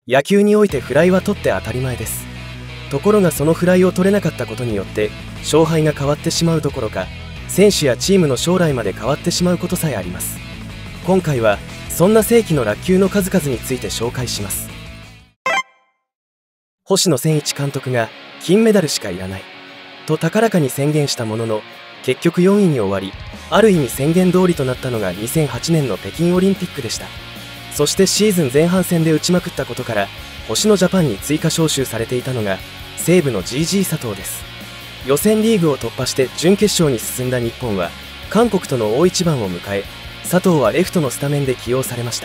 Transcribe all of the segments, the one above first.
野球においてフライは取って当たり前です。ところがそのフライを取れなかったことによって勝敗が変わってしまうどころか、選手やチームの将来まで変わってしまうことさえあります。今回はそんな世紀の落球の数々について紹介します。星野千一監督が金メダルしかいらないと高らかに宣言したものの、結局4位に終わり、ある意味宣言通りとなったのが2008年の北京オリンピックでした。そしてシーズン前半戦で打ちまくったことから星野ジャパンに追加招集されていたのが西武の GG 佐藤です。予選リーグを突破して準決勝に進んだ日本は韓国との大一番を迎え、佐藤はレフトのスタメンで起用されました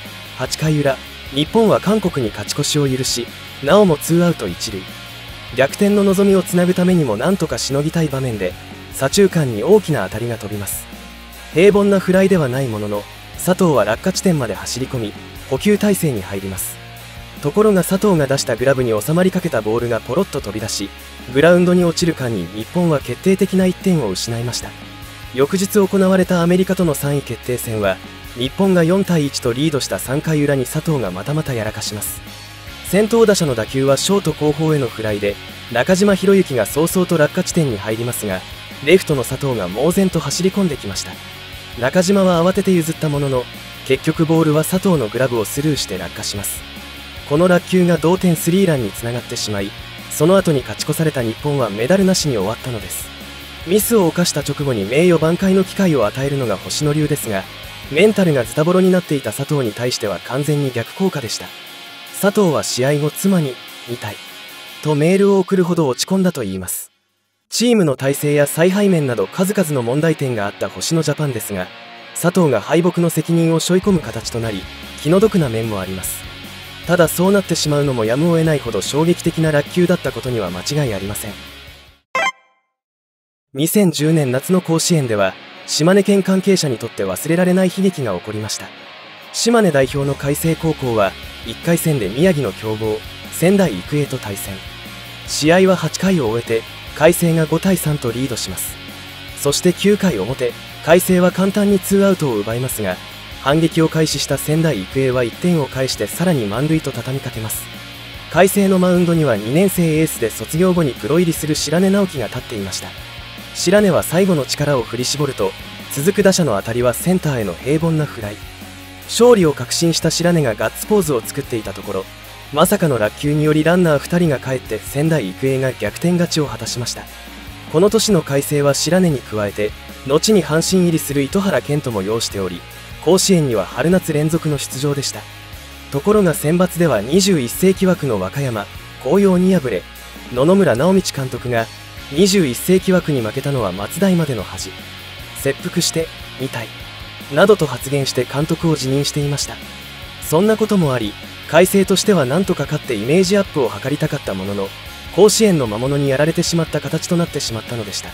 。8回裏、日本は韓国に勝ち越しを許し、なおもツーアウト一塁、逆転の望みをつなぐためにも何とかしのぎたい場面で左中間に大きな当たりが飛びます。平凡なフライではないものの、佐藤は落下地点まで走り込み捕球体勢に入ります。ところが佐藤が出したグラブに収まりかけたボールがポロッと飛び出し、グラウンドに落ちる間に日本は決定的な1点を失いました。翌日行われたアメリカとの3位決定戦は日本が4対1とリードした3回裏に佐藤がまたまたやらかします。先頭打者の打球はショート後方へのフライで中島宏之が早々と落下地点に入りますが、レフトの佐藤が猛然と走り込んできました。中島は慌てて譲ったものの、結局ボールは佐藤のグラブをスルーして落下します。この落球が同点スリーランにつながってしまい、その後に勝ち越された日本はメダルなしに終わったのです。ミスを犯した直後に名誉挽回の機会を与えるのが星野流ですが、メンタルがズタボロになっていた佐藤に対しては完全に逆効果でした。佐藤は試合後妻に「見たい」とメールを送るほど落ち込んだといいます。チームの体制や采配面など数々の問題点があった星野ジャパンですが、佐藤が敗北の責任を背負い込む形となり気の毒な面もあります。ただそうなってしまうのもやむを得ないほど衝撃的な落球だったことには間違いありません。2010年夏の甲子園では島根県関係者にとって忘れられない悲劇が起こりました。島根代表の海星高校は1回戦で宮城の強豪仙台育英と対戦。試合は8回を終えて海星が5対3とリードします。そして9回表、海星は簡単にツーアウトを奪いますが、反撃を開始した仙台育英は1点を返してさらに満塁と畳みかけます。海星のマウンドには2年生エースで卒業後にプロ入りする白根直樹が立っていました。白根は最後の力を振り絞ると、続く打者の当たりはセンターへの平凡なフライ。勝利を確信した白根がガッツポーズを作っていたところ、まさかの落球によりランナー2人が帰って仙台育英が逆転勝ちを果たしました。この年の海星は白根に加えて後に阪神入りする糸原健人も擁しており、甲子園には春夏連続の出場でした。ところが選抜では21世紀枠の和歌山紅葉に敗れ、野々村直道監督が21世紀枠に負けたのは松代までの恥、切腹してみたいなどと発言して監督を辞任していました。そんなこともあり、海星としては何とか勝ってイメージアップを図りたかったものの、甲子園の魔物にやられてしまった形となってしまったのでした。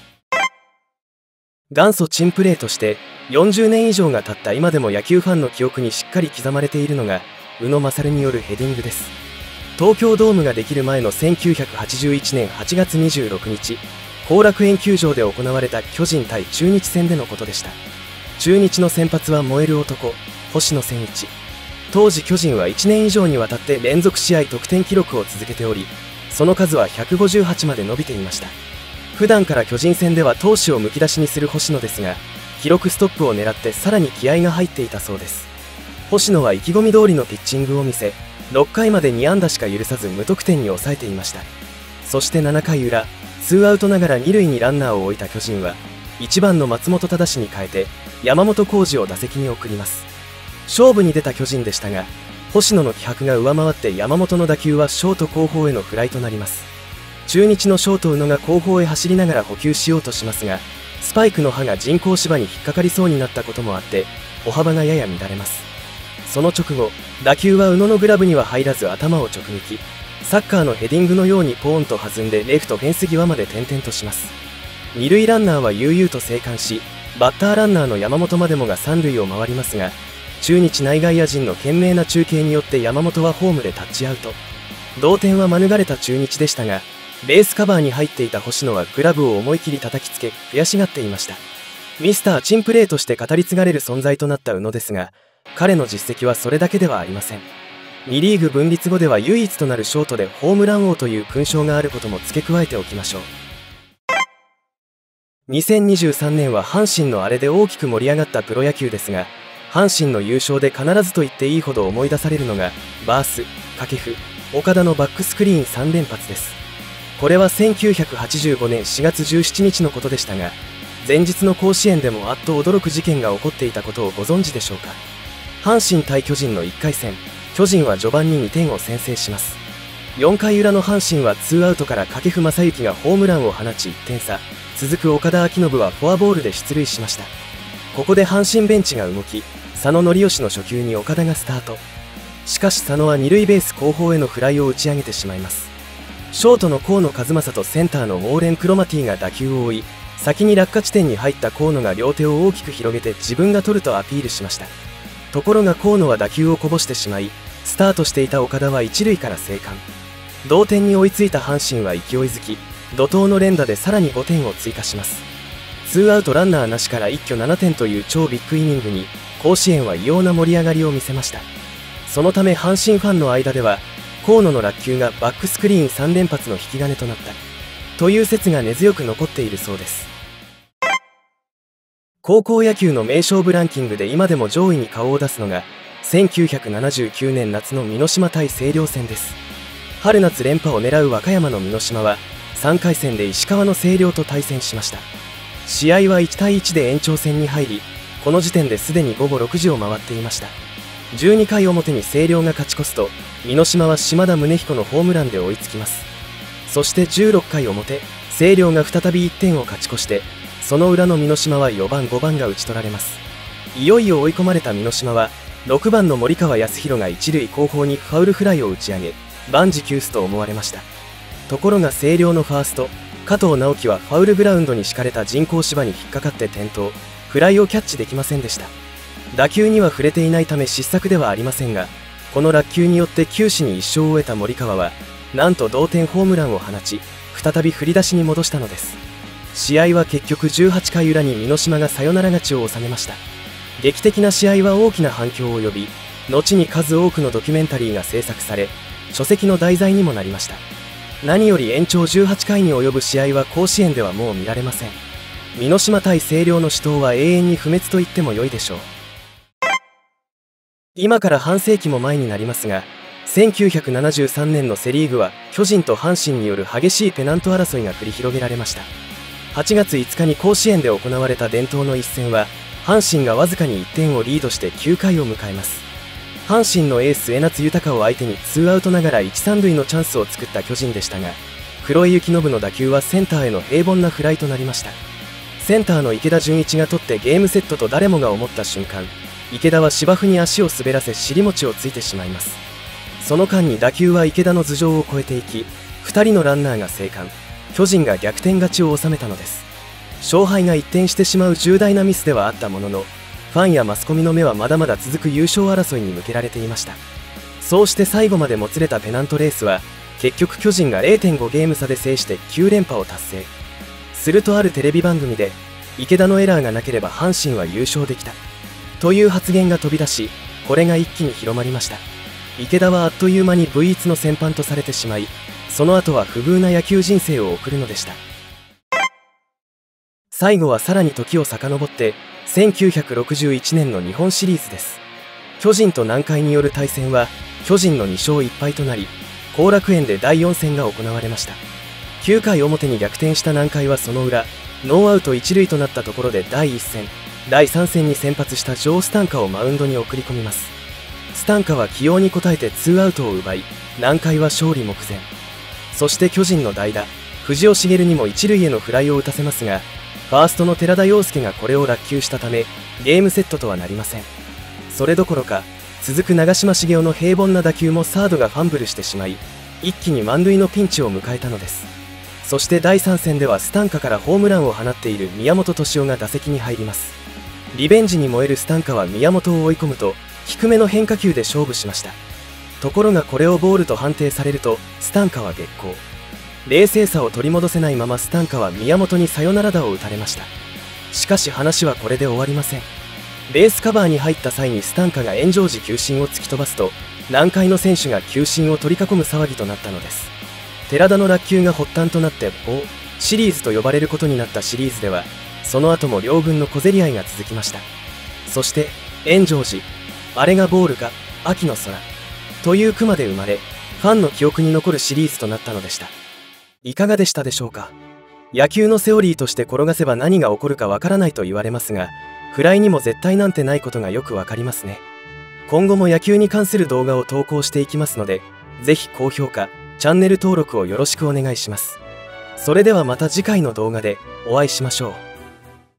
元祖珍プレーとして40年以上が経った今でも野球ファンの記憶にしっかり刻まれているのが宇野勝によるヘディングです。東京ドームができる前の1981年8月26日、後楽園球場で行われた巨人対中日戦でのことでした。中日の先発は燃える男星野千一。当時巨人は1年以上にわたって連続試合得点記録を続けており、その数は158まで伸びていました。普段から巨人戦では闘志をむき出しにする星野ですが、記録ストップを狙ってさらに気合が入っていたそうです。星野は意気込み通りのピッチングを見せ、6回まで2安打しか許さず無得点に抑えていました。そして7回裏、ツーアウトながら2塁にランナーを置いた巨人は1番の松本忠に変えて山本浩二を打席に送ります。勝負に出た巨人でしたが、星野の気迫が上回って山本の打球はショート後方へのフライとなります。中日のショート宇野が後方へ走りながら捕球しようとしますが、スパイクの刃が人工芝に引っかかりそうになったこともあって歩幅がやや乱れます。その直後、打球は宇野のグラブには入らず頭を直撃、サッカーのヘディングのようにポーンと弾んでレフトフェンス際まで転々とします。二塁ランナーは悠々と生還し、バッターランナーの山本までもが三塁を回りますが、中日内外野陣の懸命な中継によって山本はホームでタッチアウト。同点は免れた中日でしたが、ベースカバーに入っていた星野はグラブを思い切り叩きつけ悔しがっていました。ミスター珍プレーとして語り継がれる存在となった宇野ですが、彼の実績はそれだけではありません。 2リーグ分立後では唯一となるショートでホームラン王という勲章があることも付け加えておきましょう。2023年は阪神のあれで大きく盛り上がったプロ野球ですが、阪神の優勝で必ずと言っていいほど思い出されるのがバース、掛布、岡田のバックスクリーン3連発です。これは1985年4月17日のことでしたが、前日の甲子園でもあっと驚く事件が起こっていたことをご存知でしょうか。阪神対巨人の1回戦、巨人は序盤に2点を先制します。4回裏の阪神は2アウトから掛布正幸がホームランを放ち1点差、続く岡田彰信はフォアボールで出塁しました。ここで阪神ベンチが動き、佐野則義の初球に岡田がスタート。しかし佐野は二塁ベース後方へのフライを打ち上げてしまいます。ショートの河野和正とセンターのウォーレン・クロマティが打球を追い、先に落下地点に入った河野が両手を大きく広げて自分が取るとアピールしました。ところが河野は打球をこぼしてしまい、スタートしていた岡田は一塁から生還。同点に追いついた阪神は勢いづき、怒涛の連打でさらに5点を追加します。2アウトランナーなしから一挙7点という超ビッグイニングに甲子園は異様な盛り上がりを見せました。そのため阪神ファンの間では河野の落球がバックスクリーン3連発の引き金となったという説が根強く残っているそうです。高校野球の名勝負ランキングで今でも上位に顔を出すのが1979年夏の箕島対星稜戦です。春夏連覇を狙う和歌山の箕島は3回戦で石川の星稜と対戦しました。試合は1対1で延長戦に入り、この時点ですでに午後6時を回っていました。12回表に星稜が勝ち越すと、箕島は島田宗彦のホームランで追いつきます。そして16回表、星稜が再び1点を勝ち越して、その裏の箕島は4番5番が打ち取られます。いよいよ追い込まれた箕島は6番の森川康弘が一塁後方にファウルフライを打ち上げ、万事休すと思われました。ところが星稜のファースト加藤直樹はファウルグラウンドに敷かれた人工芝に引っかかって転倒、フライをキャッチできませんでした。打球には触れていないため失策ではありませんが、この落球によって球史に1勝を得た森川はなんと同点ホームランを放ち、再び振り出しに戻したのです。試合は結局18回裏に箕島がサヨナラ勝ちを収めました。劇的な試合は大きな反響を呼び、後に数多くのドキュメンタリーが制作され、書籍の題材にもなりました。何より延長18回に及ぶ試合は甲子園ではもう見られません。箕島対星稜の死闘は永遠に不滅と言っても良いでしょう。今から半世紀も前になりますが、1973年のセ・リーグは巨人と阪神による激しいペナント争いが繰り広げられました。8月5日に甲子園で行われた伝統の一戦は、阪神がわずかに1点をリードして9回を迎えます。阪神のエース江夏豊を相手に2アウトながら1、3塁のチャンスを作った巨人でしたが、黒井幸信の打球はセンターへの平凡なフライとなりました。センターの池田純一が取ってゲームセットと誰もが思った瞬間、池田は芝生に足を滑らせ尻餅をついてしまいます。その間に打球は池田の頭上を越えていき、2人のランナーが生還、巨人が逆転勝ちを収めたのです。勝敗が一転してしまう重大なミスではあったものの、ファンやマスコミの目はまだまだ続く優勝争いに向けられていました。そうして最後までもつれたペナントレースは、結局巨人が 0.5 ゲーム差で制して9連覇を達成。するとあるテレビ番組で、池田のエラーがなければ阪神は優勝できたという発言が飛び出し、これが一気に広まりました。池田はあっという間に V1 の戦犯とされてしまい、その後は不遇な野球人生を送るのでした。最後はさらに時を遡って1961年の日本シリーズです。巨人と南海による対戦は巨人の2勝1敗となり、後楽園で第4戦が行われました。9回表に逆転した南海はその裏、ノーアウト1塁となったところで第1戦、第3戦に先発したジョー・スタンカをマウンドに送り込みます。スタンカは起用に応えて2アウトを奪い、南海は勝利目前。そして巨人の代打藤尾茂にも1塁へのフライを打たせますが、ファーストの寺田陽介がこれを落球したためゲームセットとはなりません。それどころか続く長嶋茂雄の平凡な打球もサードがファンブルしてしまい、一気に満塁のピンチを迎えたのです。そして第3戦ではスタンカからホームランを放っている宮本敏夫が打席に入ります。リベンジに燃えるスタンカは宮本を追い込むと低めの変化球で勝負しました。ところがこれをボールと判定されるとスタンカは激高。冷静さを取り戻せないままスタンカは宮本にサヨナラ打を打たれました。しかし話はこれで終わりません。ベースカバーに入った際にスタンカが炎上時球審を突き飛ばすと、 南海の選手が球審を取り囲む騒ぎとなったのです。寺田の落球が発端となってOシリーズと呼ばれることになったシリーズでは、その後も両軍の小競り合いが続きました。そして炎上寺、あれがボールか秋の空という句まで生まれ、ファンの記憶に残るシリーズとなったのでした。いかがでしたでしょうか。野球のセオリーとして転がせば何が起こるかわからないと言われますが、フライにも絶対なんてないことがよくわかりますね。今後も野球に関する動画を投稿していきますので、ぜひ高評価、チャンネル登録をよろしくお願いします。それではまた次回の動画でお会いしましょう。